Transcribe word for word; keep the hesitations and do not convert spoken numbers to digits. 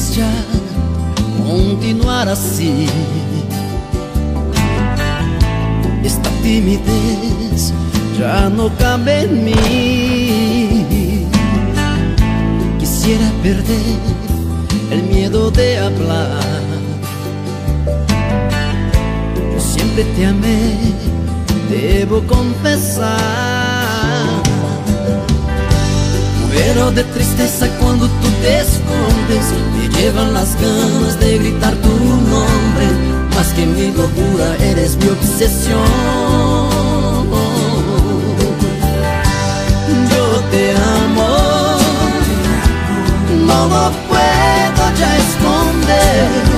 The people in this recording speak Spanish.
puedes ya continuar así. Esta timidez ya no cabe en mí. Quisiera perder el miedo de hablar. Yo siempre te amé, debo confesar. Muero de tristeza cuando tú te escondes. Me llevan las ganas de gritar tu nombre. Más que mi locura, eres mi obsesión. Yo te amo, no lo puedo ya esconder.